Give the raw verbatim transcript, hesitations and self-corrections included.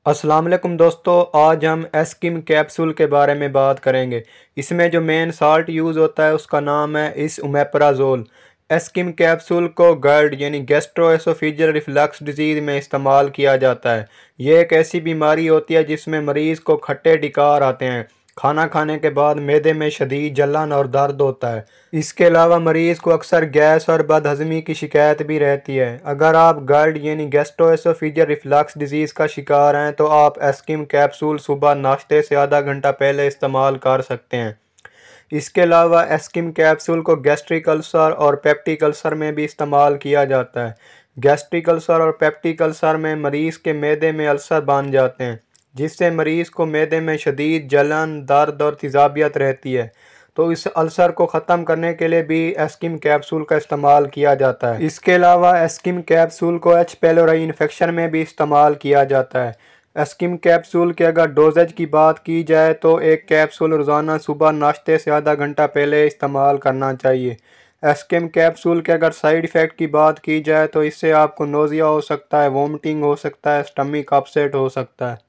अस्सलाम वालेकुम दोस्तों, आज हम एस्किम कैप्सूल के बारे में बात करेंगे। इसमें जो मेन साल्ट यूज़ होता है उसका नाम है इस ओमेप्राजोल। एस्किम कैप्सूल को गर्ड यानी गैस्ट्रोएसोफेजियल रिफ्लक्स डिजीज़ में इस्तेमाल किया जाता है। ये एक ऐसी बीमारी होती है जिसमें मरीज़ को खट्टे ढिकार आते हैं। खाना खाने के बाद मैदे में शदीद जलन और दर्द होता है। इसके अलावा मरीज़ को अक्सर गैस और बदहज़मी की शिकायत भी रहती है। अगर आप गर्ड यानी गैस्ट्रोएसोफेजियल रिफ्लक्स डिजीज़ का शिकार हैं तो आप एस्किम कैप्सूल सुबह नाश्ते से आधा घंटा पहले इस्तेमाल कर सकते हैं। इसके अलावा एस्किम कैप्सूल को गैस्ट्रिक अल्सर और पेप्टिक अल्सर में भी इस्तेमाल किया जाता है। गैस्ट्रिक अल्सर और पेप्टिक अल्सर में मरीज़ के मैदे में अल्सर बन जाते हैं, जिससे मरीज़ को मैदे में शदीद जलन, दर्द और तेज़ाबियत रहती है। तो इस अल्सर को ख़त्म करने के लिए भी एस्किम कैप्सूल का इस्तेमाल किया जाता है। इसके अलावा एस्किम कैप्सूल को एच पेलोराई इन्फेक्शन में भी इस्तेमाल किया जाता है। एस्किम कैप्सूल के अगर डोजेज की बात की जाए तो एक कैप्सूल रोज़ाना सुबह नाश्ते से आधा घंटा पहले इस्तेमाल करना चाहिए। एस्किम कैप्सूल के अगर साइड इफ़ेक्ट की बात की जाए तो इससे आपको नोज़िया हो सकता है, वोमिटिंग हो सकता है, स्टमक अपसेट हो सकता है।